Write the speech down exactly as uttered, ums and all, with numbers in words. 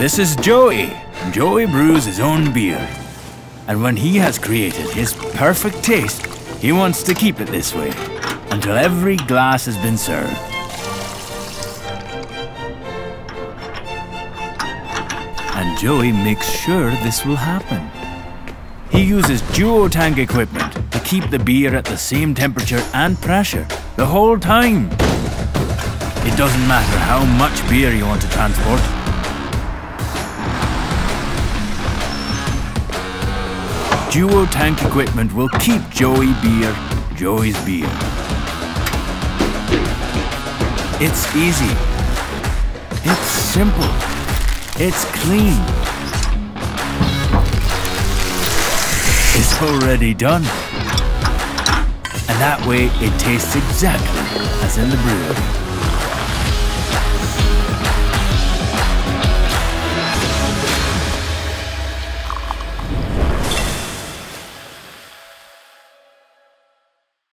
This is Joey. Joey brews his own beer. And when he has created his perfect taste, he wants to keep it this way until every glass has been served. And Joey makes sure this will happen. He uses Duotank equipment to keep the beer at the same temperature and pressure the whole time. It doesn't matter how much beer you want to transport. Duotank equipment will keep Joey beer, Joey's beer. It's easy. It's simple. It's clean. It's already done. And that way it tastes exactly as in the brewery.